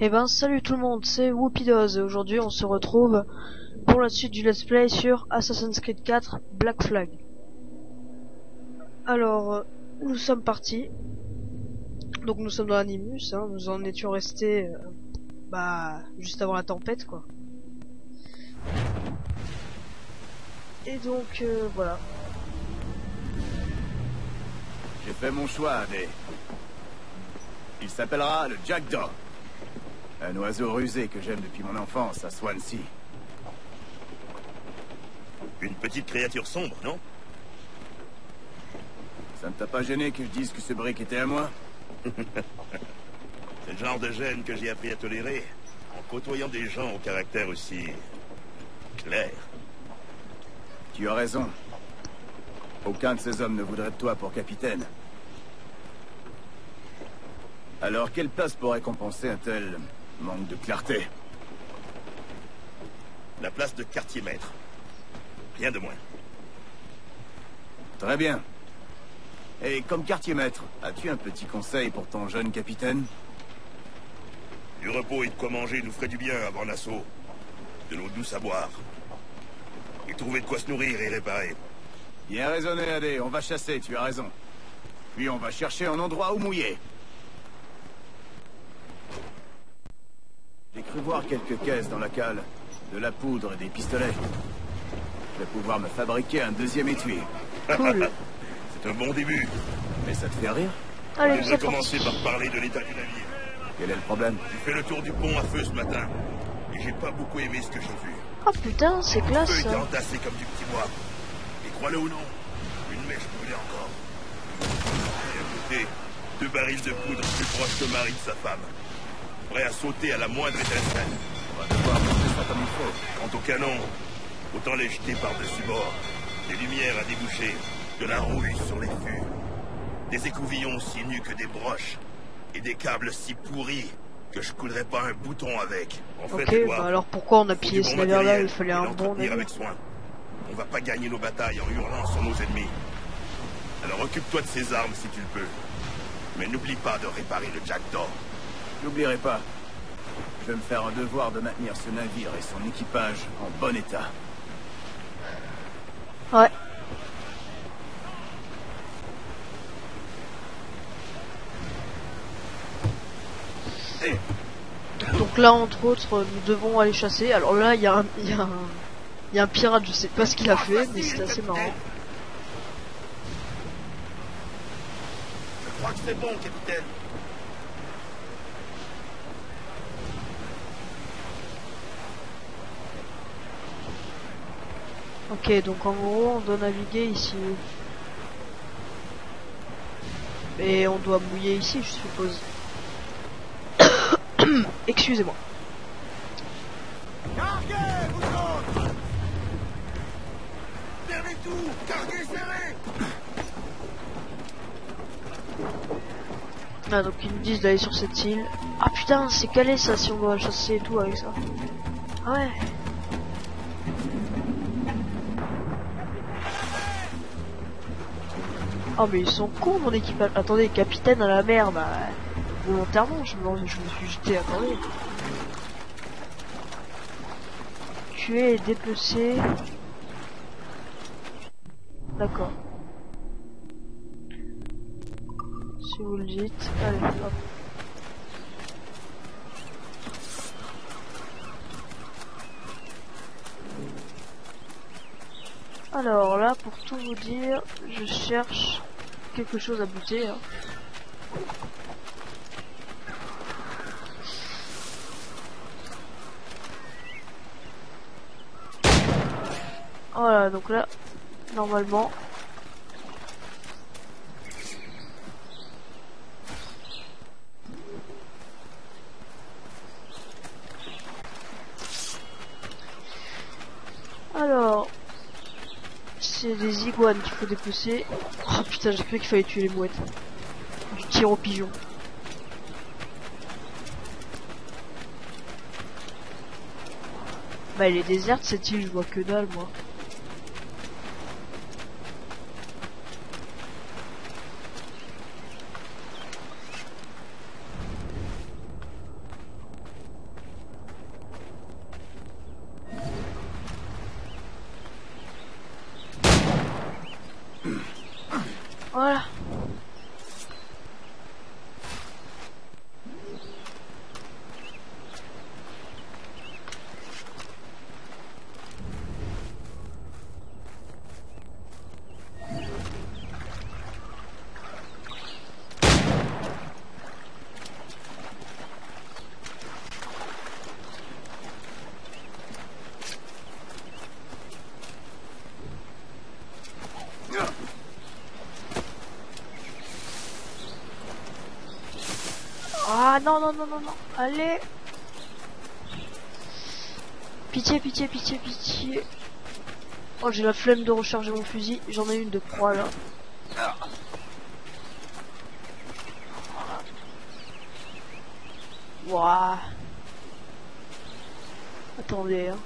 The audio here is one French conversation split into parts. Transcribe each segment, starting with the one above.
Eh ben salut tout le monde, c'est Whoopidoz et aujourd'hui on se retrouve pour la suite du let's play sur Assassin's Creed 4 Black Flag. Alors nous sommes partis, donc nous sommes dans Animus, hein, nous en étions restés juste avant la tempête quoi. Et donc voilà. J'ai fait mon choix, Adé. Il s'appellera le Jackdaw. Un oiseau rusé que j'aime depuis mon enfance à Swansea. Une petite créature sombre, non? Ça ne t'a pas gêné que je dise que ce brick était à moi? C'est le genre de gêne que j'ai appris à tolérer en côtoyant des gens au caractère aussi clair. Tu as raison. Aucun de ces hommes ne voudrait de toi pour capitaine. Alors, quelle place pourrait compenser un tel manque de clarté? La place de quartier-maître. Rien de moins. Très bien. Et comme quartier-maître, as-tu un petit conseil pour ton jeune capitaine? Du repos et de quoi manger nous ferait du bien avant l'assaut. De l'eau douce à boire. Et trouver de quoi se nourrir et réparer. Bien raisonné, Adé. On va chasser, tu as raison. Puis on va chercher un endroit où mouiller. J'ai cru voir quelques caisses dans la cale. De la poudre et des pistolets. Je vais pouvoir me fabriquer un deuxième étui. Cool. C'est un bon début. Mais ça te fait rire? Allez, On c'est va parti. commencer par parler de l'état du navire. Quel est le problème? J'ai fait le tour du pont à feu ce matin. Et j'ai pas beaucoup aimé ce que j'ai vu. Oh putain, c'est Le classe feu était ça. entassé comme du petit bois. Et crois-le ou non, une mèche brûlait encore. Et à côté, 2 barils de poudre plus proches que Marie de sa femme. Prêts à sauter à la moindre étincelle. On va devoir monter ça comme il faut. Quant au canon, autant les jeter par-dessus bord. Des lumières à déboucher, de la rouille sur les fûts. Des écouvillons aussi nus que des broches. Et des câbles si pourris que je coulerais pas un bouton avec. En fait, Ok, Edouard, bah alors pourquoi on a faut pillé du ce bon navire là? matériel Il fallait et un bon l'entretenir navire. avec soin. On va pas gagner nos batailles en hurlant sur nos ennemis. Alors occupe-toi de ces armes si tu le peux. Mais n'oublie pas de réparer le Jackdaw. N'oublierai pas. Je vais me faire un devoir de maintenir ce navire et son équipage en bon état. Ouais. Donc là, entre autres, nous devons aller chasser. Alors là, il y a un pirate, je sais pas ce qu'il a fait, mais c'est assez marrant. Je crois que c'est bon, capitaine. Ok, donc en gros, on doit naviguer ici. Et on doit mouiller ici, je suppose. Excusez-moi. Carguez, vous autres! Serrez tout! Carguez, serrez! Ah, donc ils nous disent d'aller sur cette île. Ah putain, c'est calé ça si on doit chasser et tout avec ça. Ah ouais. Oh mais ils sont cons mon équipage. Attendez, capitaine à la mer, bah volontairement je me suis jeté, attendez. Tuer et dépecer. D'accord. Si vous le dites, allez hop. Alors là, pour tout vous dire, je cherche quelque chose à buter. Hein. Voilà, donc là, normalement... Alors... C'est des iguanes qu'il faut dépecer. Oh putain, j'ai cru qu'il fallait tuer les mouettes. Du tir au pigeon. Bah elle est déserte cette île, je vois que dalle moi. Voilà. Ah non non non non non, allez. Pitié pitié pitié pitié. Oh j'ai la flemme de recharger mon fusil, j'en ai une de croix là. Wouah. Attendez hein.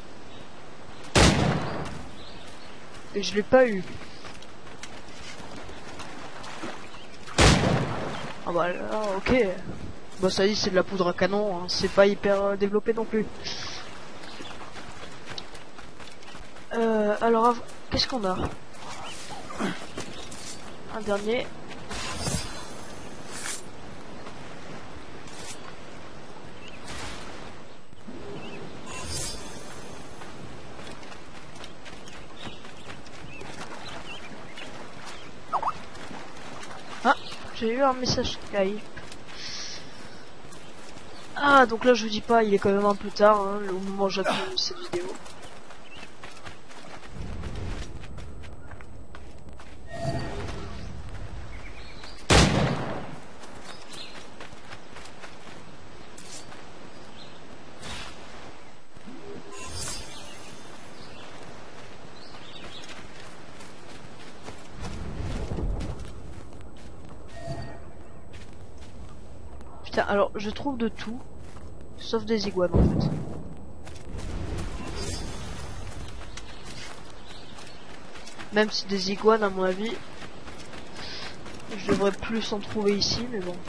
Et je l'ai pas eu. Ah bah là, ok. Bah ça dit c'est de la poudre à canon, hein. C'est pas hyper développé non plus. Alors qu'est-ce qu'on a? Un dernier. Ah, j'ai eu un message Skype. Ah, donc là je vous dis pas, il est quand même un peu tard, hein, au moment où j'appuie cette vidéo. Putain, alors je trouve de tout, sauf des iguanes en fait. Même si des iguanes, à mon avis, je devrais plus en trouver ici, mais bon.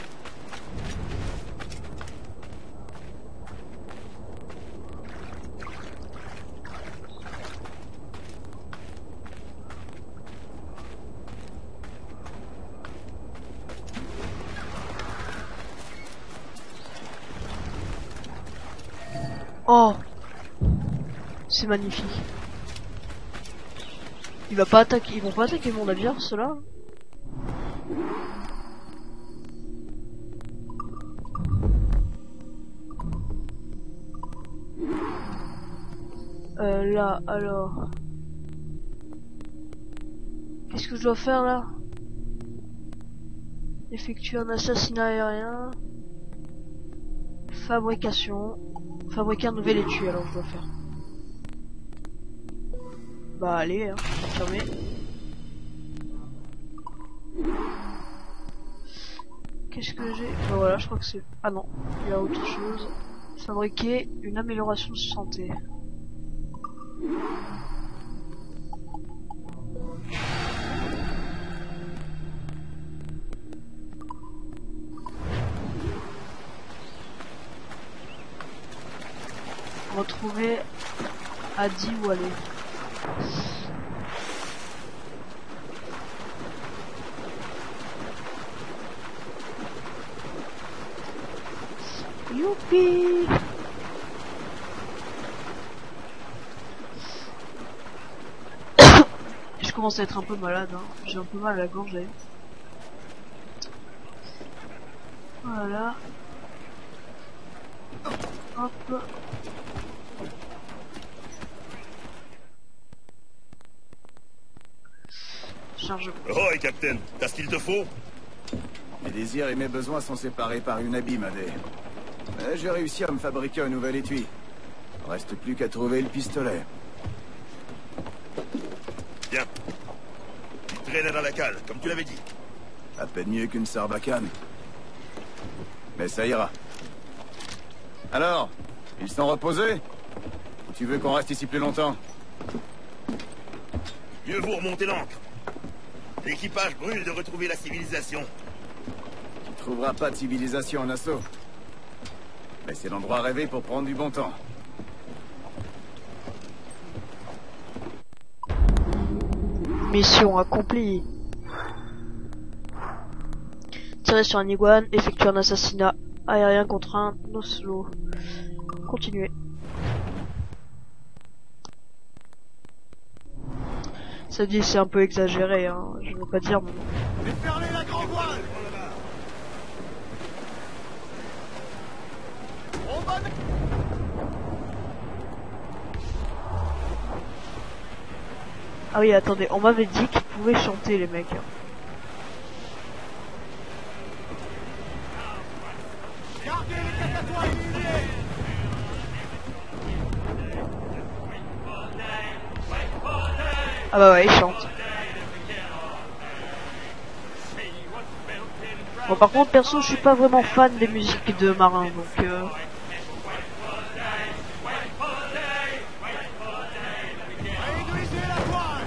Oh, c'est magnifique. Il va pas attaquer, ils vont pas attaquer mon navire, ceux-là. Là, alors. Qu'est-ce que je dois faire là? Effectuer un assassinat aérien. Fabrication. Fabriquer un nouvel étui, alors je dois faire. Bah allez, hein, confirmé. Qu'est-ce que j'ai? Bah voilà, je crois que c'est... Ah non, il y a autre chose. Fabriquer une amélioration de santé. Retrouver Adi ou aller. Youpi! Je commence à être un peu malade, hein. J'ai un peu mal à la gorge. Voilà. Hop. Charge. Oh, et Captain, t'as ce qu'il te faut? Mes désirs et mes besoins sont séparés par une abîme, Adé. Mais j'ai réussi à me fabriquer un nouvel étui. Reste plus qu'à trouver le pistolet. Bien. Il traînait dans la cale, comme tu l'avais dit. À peine mieux qu'une sarbacane. Mais ça ira. Alors, ils sont reposés? Ou tu veux qu'on reste ici plus longtemps? Mieux vaut remonter l'ancre. L'équipage brûle de retrouver la civilisation. Tu trouveras pas de civilisation en assaut. Mais c'est l'endroit rêvé pour prendre du bon temps. Mission accomplie. tirer sur un iguane, effectuer un assassinat aérien contre un oslo. Continuez. Ça dit c'est un peu exagéré, hein. Je veux pas dire. Mais... Déferlez la grande voile. On va... Ah oui, attendez, on m'avait dit qu'ils pouvaient chanter les mecs. Gardez les cacatois éliminés. Ah bah ouais, ils chantent. Bon, par contre, perso, je suis pas vraiment fan des musiques de marins, donc Réduisez la voile.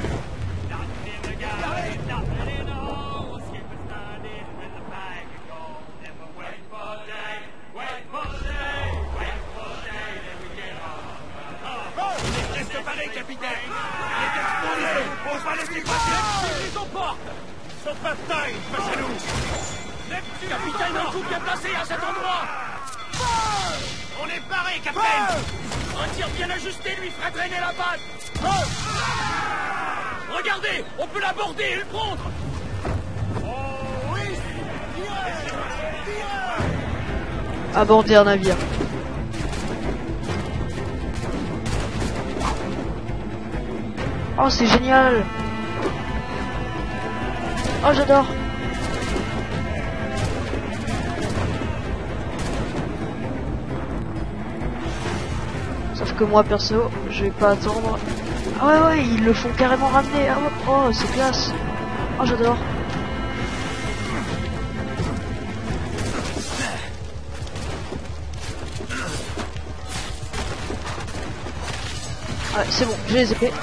Reste pareil, capitaine. Il est explosé. On va les dépasser. Ils aux portes. Son bataille face à nous. Capitaine, un coup bien placé à cet endroit. On est paré, capitaine. Un tir bien ajusté lui fera drainer la balle. Regardez, on peut l'aborder et le prendre. Oh oui. aborder un navire. Oh, c'est génial! Oh, j'adore! Sauf que moi, perso, je vais pas attendre. Ah ouais, ouais, ils le font carrément ramener. Ah ouais. Oh, c'est classe! Oh, j'adore! Ouais, c'est bon, j'ai les épées.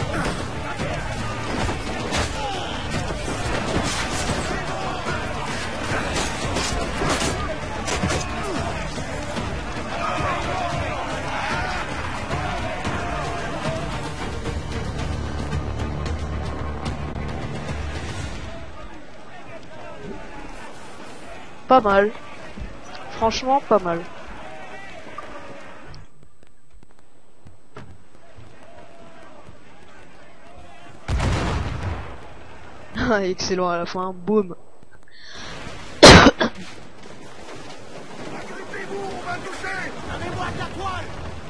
Pas mal. Franchement, pas mal. Excellent à la fin, boum. Agrippez-vous, on va toucher. Avez-moi de la toile.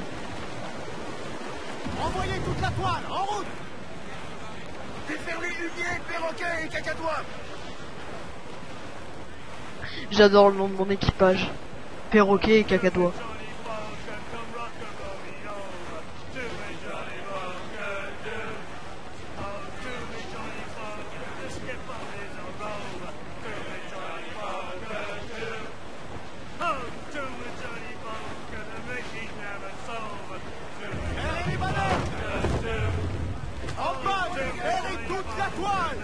Envoyez toute la toile, en route. Déferlez Lumier, perroquet et cacatois. J'adore le nom de mon équipage. Perroquet et Cacatois. En bas, déferlez toute la toile.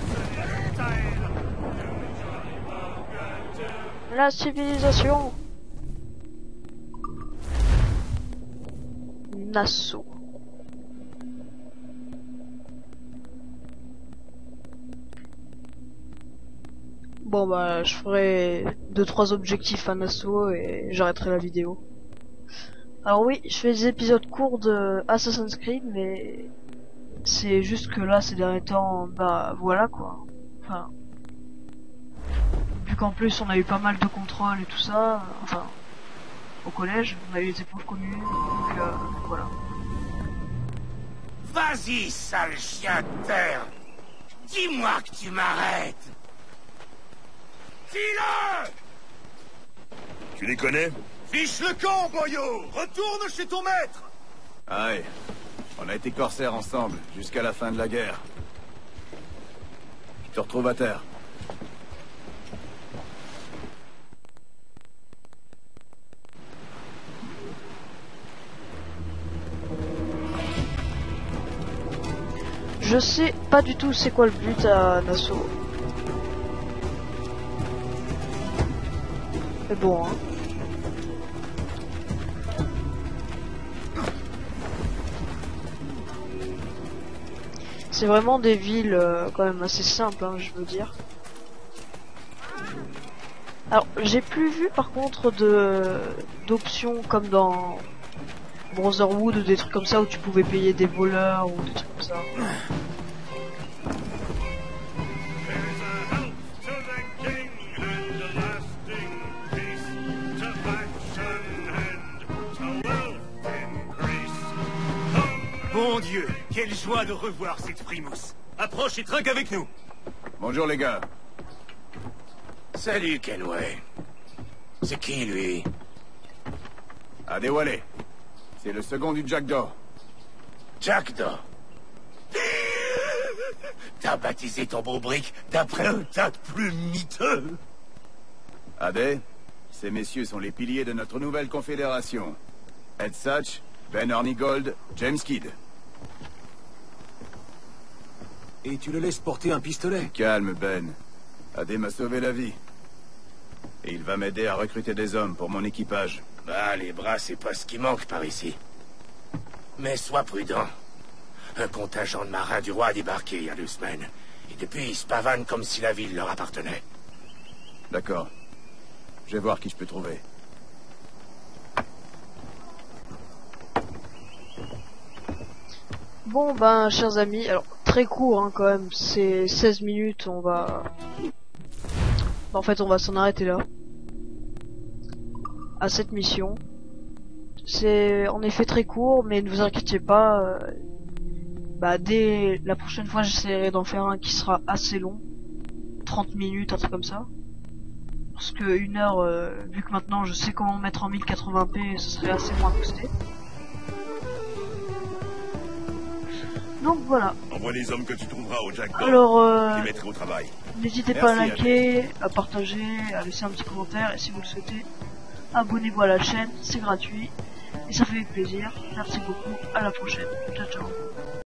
La civilisation. Nassau. Bon bah je ferai 2-3 objectifs à Nassau et j'arrêterai la vidéo. Alors oui, je fais des épisodes courts de Assassin's Creed, mais c'est juste que là ces derniers temps, bah voilà quoi. Enfin, vu qu'en plus on a eu pas mal de contrôles et tout ça, enfin au collège, on a eu des épreuves communes, donc voilà. Vas-y, sale chien de terre. Dis-moi que tu m'arrêtes. Dis-le. Tu les connais? Fiche le camp, boyau. Retourne chez ton maître. Aïe. On a été corsaires ensemble, jusqu'à la fin de la guerre. Je te retrouve à terre. Je sais pas du tout c'est quoi le but à Nassau. Mais bon, hein. C'est vraiment des villes quand même assez simples, hein, je veux dire. Alors, j'ai plus vu par contre d'options comme dans Brotherhood ou des trucs comme ça où tu pouvais payer des voleurs ou des trucs comme ça. Mon Dieu, quelle joie de revoir cette Primus. Approche et trinque avec nous. Bonjour les gars. Salut, Kenway. C'est qui, lui? Adewale. C'est le second du Jackdaw. Jackdaw. T'as baptisé ton beau brick d'après un tas de plumes miteux. Ade, ces messieurs sont les piliers de notre nouvelle confédération. Ed Satch, Ben Hornigold, James Kidd. Et tu le laisses porter un pistolet? Calme, Ben. Ade m'a sauvé la vie. Et il va m'aider à recruter des hommes pour mon équipage. Bah, les bras, c'est pas ce qui manque par ici. Mais sois prudent. Un contingent de marins du roi a débarqué il y a 2 semaines. Et depuis, ils se pavanent comme si la ville leur appartenait. D'accord. Je vais voir qui je peux trouver. Bon ben, chers amis, alors très court hein, quand même, c'est 16 minutes, on va... En fait, on va s'en arrêter là. À cette mission. C'est en effet très court, mais ne vous inquiétez pas. Bah, dès la prochaine fois, j'essaierai d'en faire un qui sera assez long. 30 minutes, un truc comme ça. Parce que 1 heure, vu que maintenant je sais comment mettre en 1080p, ce serait assez moins boosté. Donc voilà. Envoie les hommes que tu trouveras au Jackdaw. Alors, Les mettrai au travail. n'hésitez pas à Merci, liker, à partager, à laisser un petit commentaire, et si vous le souhaitez, abonnez-vous à la chaîne, c'est gratuit, et ça fait plaisir. Merci beaucoup, à la prochaine. Ciao ciao.